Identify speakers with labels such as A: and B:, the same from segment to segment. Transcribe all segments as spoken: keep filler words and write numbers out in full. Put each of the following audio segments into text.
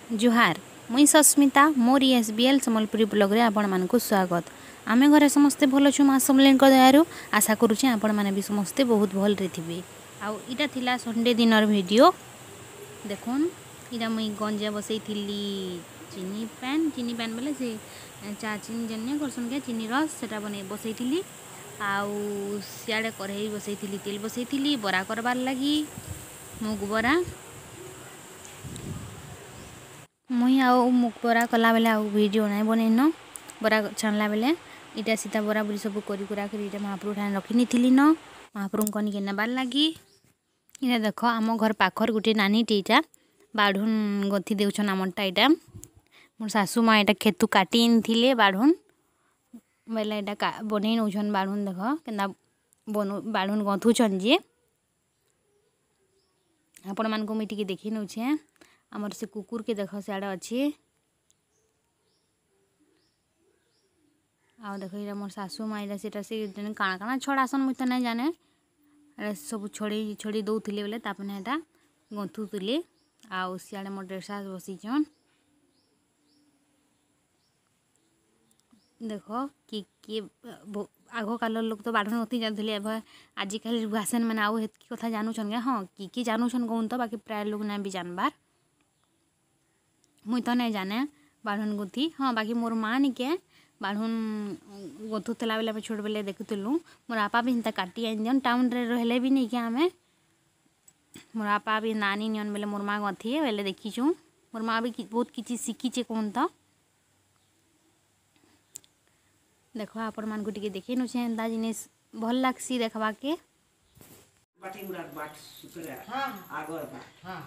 A: जुहार मुई सस्मिता मोर S B L Sambalpuri blog रे आपण मानकु स्वागत। आमे घरे समस्ते भल छु माँ समलेन को दयारु आशा करूचे आपण माने भी समस्ते बहुत भल रे थिबे। आउ इटा थिला संडे दिनर वीडियो देखुन इटा मुई गंजे बसई थिली चीनी पैन चीनी पैन बोले से चा चीनी जन्ने करसन के चीनी रस सेटा बने बसई थिली। आउ सियाड़े कढ़ई बसई थिली तेल बसई थिली बरा करबार लगी मुग बरा मुई आउ मुग बरा कला बेले आउ वीडियो नाई बनैन बरा छानला बेले इटा सीता बरा बुरी सब करी कुरा करी इटा महाप्रभु ठान रखी नी न महाप्रभु कनी के नबार लगी इटा देख आम घर पाखर गुटे नानी टीटा बाढ़ुन गथी देउछन आमरटा इटा मोर सासू माँ इटा खेतु काटी थे बाढ़ुन बेले इटा बनै नौछन बाढ़ुन देख केन्दा बनु बाढ़ुन गथुछन जे आपण मान को मुई टिके देखि नौछे। आमर से कुकुर के देख सियाड़े अच्छे आउ देख इटा मोर सासू माँ इटा सेटा से काଣା काଣା छड़ासन मुई तो नहीं जाने सब छड़ी छड़ी दौले बेले तापने इटा गंथुले आउ सियाड़े मोर डेढ़ सास बसीचन देख कि किए आग काल लोक तो बाढ़ गथी जाते आजिकल भुआसेन मैंने आउ हेतकी कथा जानूछन के हाँ कि कि जानूछन कहून तो बाकी प्राय लोग ना भी जानबार मुई तो नहीं जाने बाढ़न गुथी हाँ बाकी मोर माँ निके बाढ़न गथुला बेले छोट बेले देखुलु मोर आपा भी हिंता काटी आन दियन टाउन रे रहले भी नहीं क्या आमे मोर आपा भी नानी नियन बेले मोर माँ गथी बेले देखीचु मोर माँ भी बहुत किसी शिखीचे कहून तो देख आपण मान को टिके देखि नुछे एंता जिनिस भल लागसी देखबा के
B: बाटी मुराद बाट सुतरे हां आगर बाट हां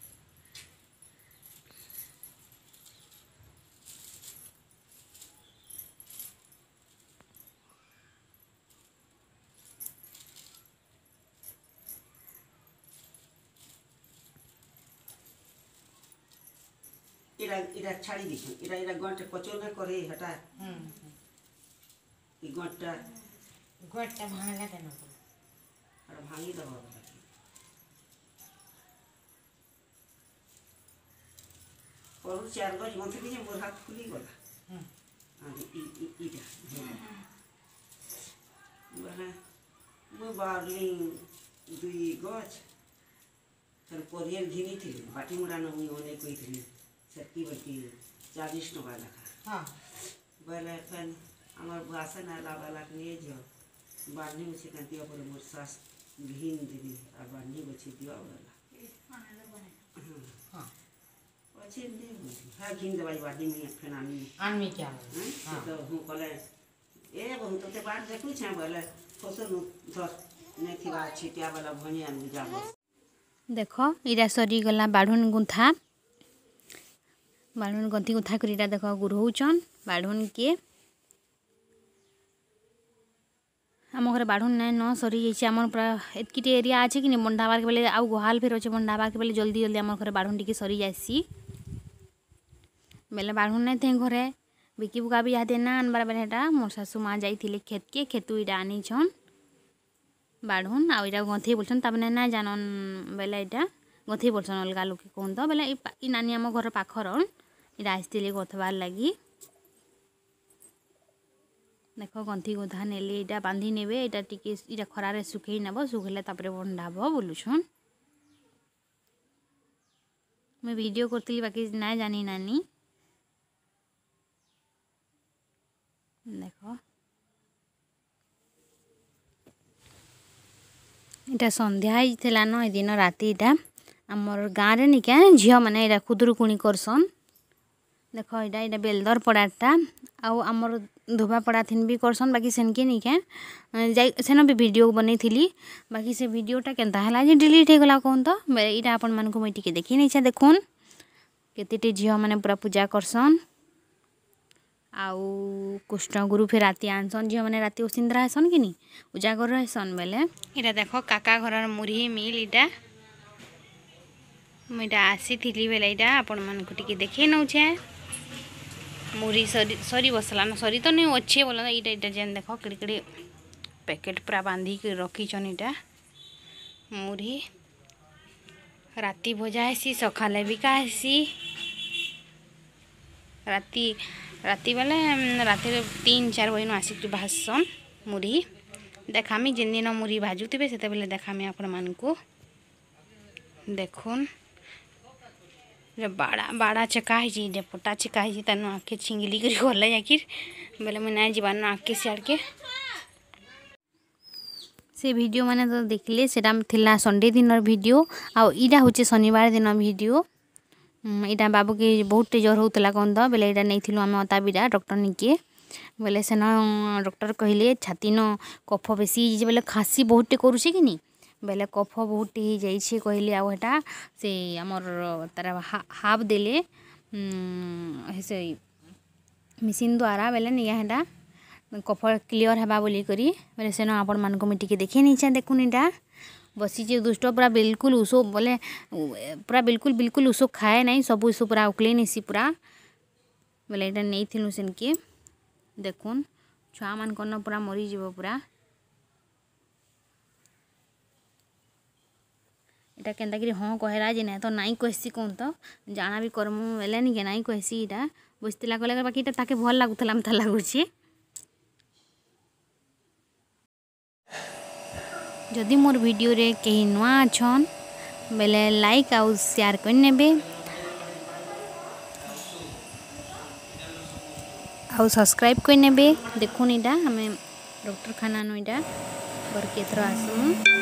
B: इरा इरा छाड़ी दिस इरा इरा गंटे कचोल में करे हटा हम ई गंटा गंटा भांगला केन अरे भांगी दबो और चार गज गंथे दिए मोर हाथ खुली गला हम आ ई ई इरा बना मो बारली दुई गज तर कोरियर घिनी थी बाटी मुरा न मुई ओने कोई थी सत्ती बटी चालीस टका लखा हाँ बोले फन আমার বাসা না লাভা লাগলে যে বাড়নি উঠে কান্তি পরে মোর শ্বাস ভিন দিবি আর বাড়নি বসে দিও বলা হ্যাঁ আছে নে হ্যাঁ ভিন দেবাই বাড়নি নি ফেন আমি আনমি কি হ্যাঁ তো হু কলে এ বহু তো তে বাড় দেখু ছা বলে ফসল ধর নে থিবা छिटिया वाला भनी आन जाबो
A: देख इरा सरी गला बाढ़ुन गुंथा बाढ़ुन गंथी गुंथा करीटा देख गुरहउचन बाढ़ुन के आम घर बाढ़ुन नाई न सरी जाइए आम पूरा एतकी एरिया अच्छे कि बंधाबार के बेले आउ गुहाल फेर अच्छे बंधाबार के बेले जल्दी जल्दी आम घर बाढ़ुन टी सरी जासी बेले बाढ़ुन नहीं थे घरे बिकी बुका भी इहादे ना आनबार बेले हेटा मोर सासू माँ जाइए खेत के खेतु इटा आनीछन बाढ़ुन आउ इटा गंथी बोलछन तापने ना जानन बेले इटा गंथी बोलछन अलगा लोक कहन तो बेले ई नानी आम घर पाखर इटा आसते गथबार लगी देख गंथी गोधा नेले इटा बांधी नेबे इटा टिके इटा खरारे सुखई नेब सुखले तापरे बंधाब बोलुछन मैं वीडियो करती बाकी ना जानी नानी देख इटा संध्या होइथिला न दिन राति इटा आमर गाँव रे निका झियो माने इटा खुदुरुकुणी करसन देख इटा इटा बेलदर पड़ाटा आउ आमर धोबा पड़ा थिन भी करसन बाकी सेनके निके जाई सेन भी वीडियो बनै थिली बाकी से वीडियोटा केनता हला जे डिलीट हे गला कोन तो इटा आपण मान को मैं टिके देखि नै छै देखुन केतेटे झियो माने पूरा पूजा करसन आउ कृष्ण गुरु फिर राति आनसन झियो माने राति ओसिंद्रा हसन कि नी उजागर रहसन बेले इटा देखो काका घरर मुरही मिल इटा मुइटा आसी थिली बेले इटा आपण मान को टिके देखि नौ छै मुरी सरी सरी बसला ना सरी तो नहीं अच्छे बोला इटा इटा जेन देख किड़ी किड़ी पैकेट पूरा बांधी के रखीचन इटा मुरी राति भजा हेसी सकाले बिका हेसी राति राति बेले राति तीन चार बजे आसिक भाजसन मुढ़ी देखामी जिन दिन मुढ़ी भाजुवे से बेले देखामी आपण मानकू देखुन बाड़ा बाड़ा चेका है पटा चेका है तेन आखे छिंगली कर गला जाकि बोले मुझे ना जीवान आके सियाड़ के से वीडियो माने तो देखले सेटा थिला संडे दिन वीडियो आ इडा होचे शनिवार दिन वीडियो इटा बाबू के बहुत ज्वर होता कौन तो बोले यहाँ नहीं आम अता बिड़ा डॉक्टर निके बोले सेन डॉक्टर कहले छाती न कफ बेसी बोले खासी बहुत करुचे कि नहीं बेले कफ बहुत हो जाइए कहले आटा से आमर तार हाफ देले से मेसीन द्वारा बेले निटा कफ क्लीयर हवा बोली करी बोले सेन आपण मानक मुझे टिके देखे नहीं चाहे देखुन इटा बसी दुष्ट पूरा बिल्कुल ऊसो बोले पूरा बिल्कुल बिल्कुल ऊसो खाए नहीं सब ऊसो पूरा उकले नहीं पूरा बोले यहाँ नहीं थी सेन के देखुन छुआ मान कन पूरा मरीज पूरा इटा केनता कि हाँ कहला जे ना तो नाई कहसी कौन तो जाना भी करमु एलानी के नाई कहसी इटा बुझला कहला बाकी इटा ताके भल लागुला मत लगुच जदि मोर वीडियो रे कहीं नुआ अछन बेले लाइक आउ शेयर कर नेबे आउ सब्सक्राइब कर नेबे देखुन इटा हमें डॉक्टर खाना नु इटा घर के तरह आसमु।